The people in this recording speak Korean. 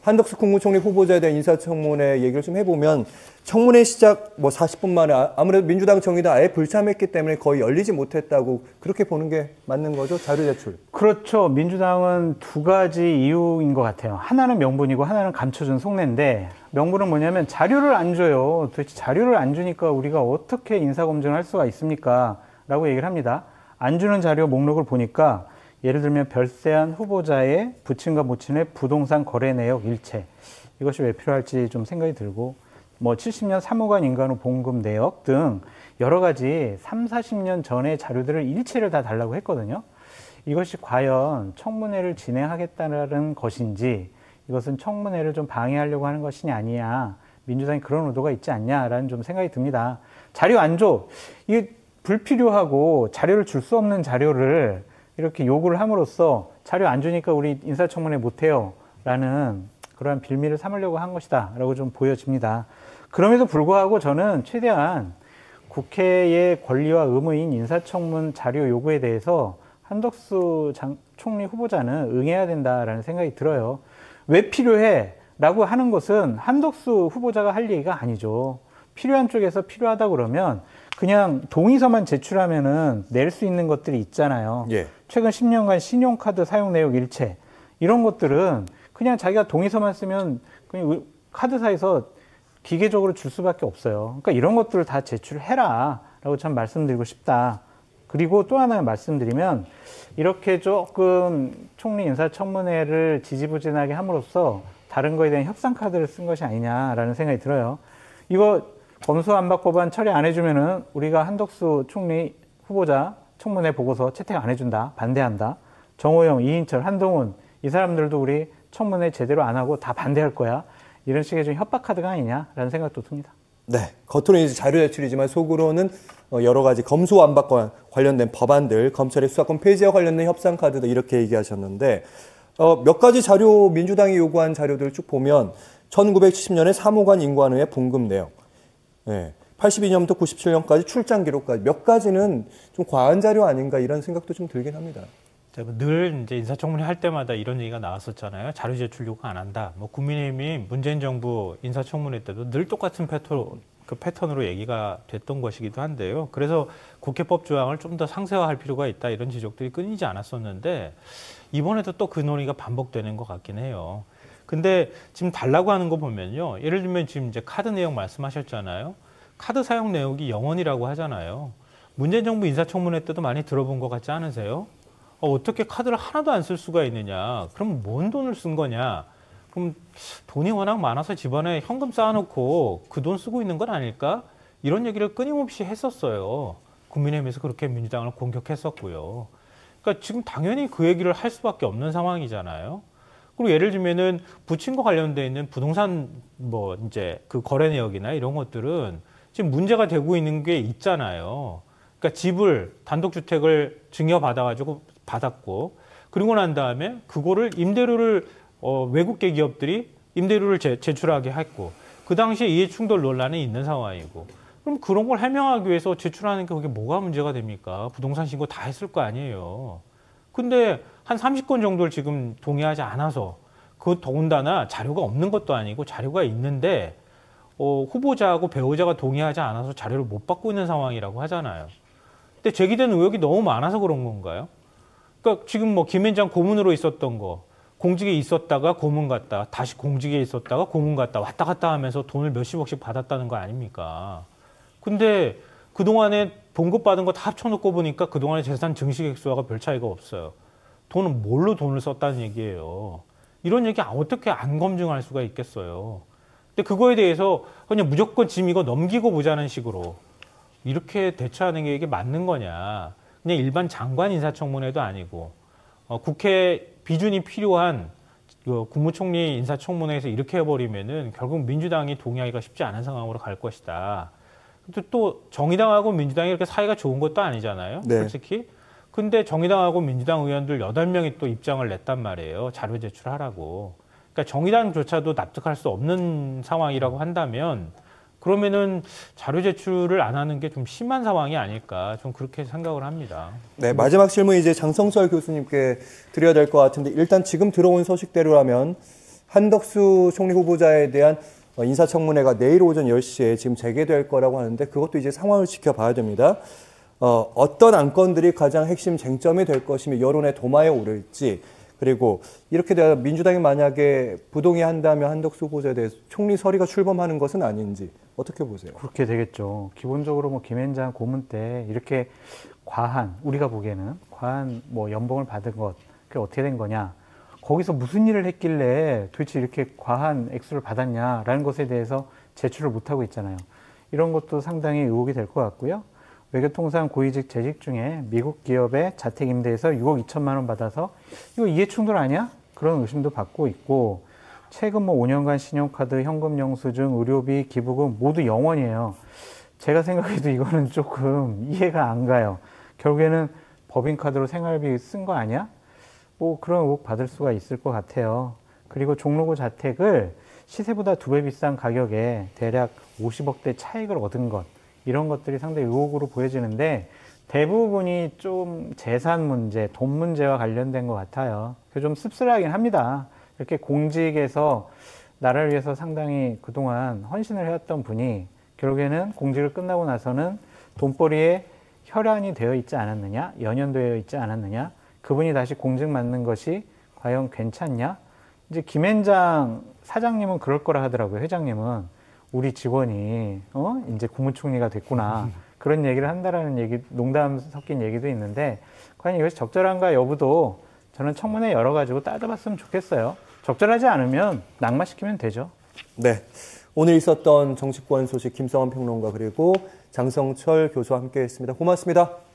한덕수 국무총리 후보자에 대한 인사청문회 얘기를 좀 해보면 청문회 시작 40분 만에 아무래도 민주당 정의당 아예 불참했기 때문에 거의 열리지 못했다고 그렇게 보는 게 맞는 거죠? 자료 제출. 그렇죠. 민주당은 두 가지 이유인 것 같아요. 하나는 명분이고 하나는 감춰준 속내인데 명분은 뭐냐면 자료를 안 줘요. 도대체 자료를 안 주니까 우리가 어떻게 인사검증을 할 수가 있습니까? 라고 얘기를 합니다. 안 주는 자료 목록을 보니까 예를 들면 별세한 후보자의 부친과 모친의 부동산 거래 내역 일체. 이것이 왜 필요할지 좀 생각이 들고 70년 사무관 인간후 봉급 내역 등 여러 가지 40년 전의 자료들을 일체를 다 달라고 했거든요. 이것이 과연 청문회를 진행하겠다는 것인지 이것은 청문회를 좀 방해하려고 하는 것이 아니냐. 민주당이 그런 의도가 있지 않냐라는 좀 생각이 듭니다. 자료 안 줘. 이게 불필요하고 자료를 줄 수 없는 자료를 이렇게 요구를 함으로써 자료 안 주니까 우리 인사청문회 못해요 라는 그러한 빌미를 삼으려고 한 것이다 라고 좀 보여집니다. 그럼에도 불구하고 저는 최대한 국회의 권리와 의무인 인사청문 자료 요구에 대해서 한덕수 총리 후보자는 응해야 된다라는 생각이 들어요. 왜 필요해? 라고 하는 것은 한덕수 후보자가 할 얘기가 아니죠. 필요한 쪽에서 필요하다 그러면 그냥 동의서만 제출하면은 낼 수 있는 것들이 있잖아요. 예. 최근 10년간 신용카드 사용 내역 일체 이런 것들은 그냥 자기가 동의서만 쓰면 그냥 카드사에서 기계적으로 줄 수밖에 없어요. 그러니까 이런 것들을 다 제출해라라고 참 말씀드리고 싶다. 그리고 또 하나 말씀드리면 이렇게 조금 총리 인사청문회를 지지부진하게 함으로써 다른 거에 대한 협상 카드를 쓴 것이 아니냐라는 생각이 들어요. 이거 검수안박법안 처리 안 해주면은 우리가 한덕수 총리 후보자 청문회 보고서 채택 안 해준다, 반대한다. 정호영, 이인철, 한동훈 이 사람들도 우리 청문회 제대로 안 하고 다 반대할 거야. 이런 식의 좀 협박 카드가 아니냐라는 생각도 듭니다. 네, 겉으로는 이제 자료 제출이지만 속으로는 여러 가지 검수완박과 관련된 법안들, 검찰의 수사권 폐지와 관련된 협상 카드도 이렇게 얘기하셨는데 몇 가지 자료 민주당이 요구한 자료들을 쭉 보면 1970년에 사무관 인관위의 봉급 내역, 네, 82년부터 97년까지 출장 기록까지 몇 가지는 좀 과한 자료 아닌가 이런 생각도 좀 들긴 합니다. 늘 이제 인사청문회 할 때마다 이런 얘기가 나왔었잖아요. 자료 제출 요구 안 한다. 국민의힘이 문재인 정부 인사청문회 때도 늘 똑같은 패턴으로 얘기가 됐던 것이기도 한데요. 그래서 국회법 조항을 좀 더 상세화할 필요가 있다 이런 지적들이 끊이지 않았었는데 이번에도 또 그 논의가 반복되는 것 같긴 해요. 근데 지금 달라고 하는 거 보면요. 예를 들면 지금 이제 카드 내역 말씀하셨잖아요. 카드 사용 내역이 0원이라고 하잖아요. 문재인 정부 인사청문회 때도 많이 들어본 것 같지 않으세요? 어떻게 카드를 하나도 안 쓸 수가 있느냐? 그럼 뭔 돈을 쓴 거냐? 그럼 돈이 워낙 많아서 집안에 현금 쌓아놓고 그 돈 쓰고 있는 건 아닐까? 이런 얘기를 끊임없이 했었어요. 국민의힘에서 그렇게 민주당을 공격했었고요. 그러니까 지금 당연히 그 얘기를 할 수밖에 없는 상황이잖아요. 그리고 예를 들면은 부친과 관련돼 있는 부동산 이제 그 거래 내역이나 이런 것들은 지금 문제가 되고 있는 게 있잖아요. 그러니까 집을 단독주택을 증여받아가지고 받았고 그리고 난 다음에 그거를 임대료를 외국계 기업들이 임대료를 제출하게 했고 그 당시에 이해충돌 논란이 있는 상황이고 그럼 그런 걸 해명하기 위해서 제출하는 게 그게 뭐가 문제가 됩니까? 부동산 신고 다 했을 거 아니에요. 근데 한 30건 정도를 지금 동의하지 않아서 그 더군다나 자료가 없는 것도 아니고 자료가 있는데 후보자하고 배우자가 동의하지 않아서 자료를 못 받고 있는 상황이라고 하잖아요. 근데 제기된 의혹이 너무 많아서 그런 건가요? 그러니까 지금 김앤장 고문으로 있었던 거 공직에 있었다가 고문 갔다 다시 공직에 있었다가 고문 갔다 왔다 갔다 하면서 돈을 몇십억씩 받았다는 거 아닙니까? 근데 그동안에 봉급받은 거 다 합쳐놓고 보니까 그동안의 재산 증식액수와 별 차이가 없어요. 돈은 뭘로 돈을 썼다는 얘기예요. 이런 얘기 어떻게 안 검증할 수가 있겠어요. 근데 그거에 대해서 그냥 무조건 지금 이거 넘기고 보자는 식으로 이렇게 대처하는 게 이게 맞는 거냐. 그냥 일반 장관 인사청문회도 아니고 국회 비준이 필요한 국무총리 인사청문회에서 이렇게 해버리면은 결국 민주당이 동의하기가 쉽지 않은 상황으로 갈 것이다. 또 정의당하고 민주당이 이렇게 사이가 좋은 것도 아니잖아요. 네. 솔직히. 근데 정의당하고 민주당 의원들 8명이 또 입장을 냈단 말이에요. 자료 제출하라고. 그러니까 정의당조차도 납득할 수 없는 상황이라고 한다면 그러면은 자료 제출을 안 하는 게 좀 심한 상황이 아닐까 좀 그렇게 생각을 합니다. 네, 마지막 질문 이제 장성철 교수님께 드려야 될 것 같은데 일단 지금 들어온 소식대로라면 한덕수 총리 후보자에 대한 인사청문회가 내일 오전 10시에 지금 재개될 거라고 하는데 그것도 이제 상황을 지켜봐야 됩니다. 어떤 안건들이 가장 핵심 쟁점이 될 것이며 여론의 도마에 오를지 그리고 이렇게 되어 민주당이 만약에 부동의한다면 한덕수 후보자에 대해서 총리 서리가 출범하는 것은 아닌지 어떻게 보세요? 그렇게 되겠죠. 기본적으로 뭐 김앤장 고문 때 이렇게 과한 우리가 보기에는 과한 뭐 연봉을 받은 것 그게 어떻게 된 거냐? 거기서 무슨 일을 했길래 도대체 이렇게 과한 액수를 받았냐라는 것에 대해서 제출을 못하고 있잖아요. 이런 것도 상당히 의혹이 될 것 같고요. 외교통상 고위직 재직 중에 미국 기업의 자택 임대에서 6억 2천만 원 받아서 이거 이해충돌 아니야? 그런 의심도 받고 있고 최근 뭐 5년간 신용카드, 현금 영수증, 의료비, 기부금 모두 0원이에요. 제가 생각해도 이거는 조금 이해가 안 가요. 결국에는 법인카드로 생활비 쓴 거 아니야? 뭐 그런 의혹 받을 수가 있을 것 같아요. 그리고 종로구 자택을 시세보다 2배 비싼 가격에 대략 50억대 차익을 얻은 것 이런 것들이 상당히 의혹으로 보여지는데 대부분이 좀 재산 문제, 돈 문제와 관련된 것 같아요. 그래서 좀 씁쓸하긴 합니다. 이렇게 공직에서 나라를 위해서 상당히 그동안 헌신을 해왔던 분이 결국에는 공직을 끝나고 나서는 돈벌이에 혈안이 되어 있지 않았느냐, 연연되어 있지 않았느냐, 그분이 다시 공직 맡는 것이 과연 괜찮냐? 이제 김앤장 사장님은 그럴 거라 하더라고요. 회장님은. 우리 직원이 이제 국무총리가 됐구나 그런 얘기를 한다라는 얘기 농담 섞인 얘기도 있는데 과연 이것이 적절한가 여부도 저는 청문회 열어가지고 따져봤으면 좋겠어요. 적절하지 않으면 낙마시키면 되죠. 네, 오늘 있었던 정치권 소식 김성환 평론가 그리고 장성철 교수와 함께했습니다. 고맙습니다.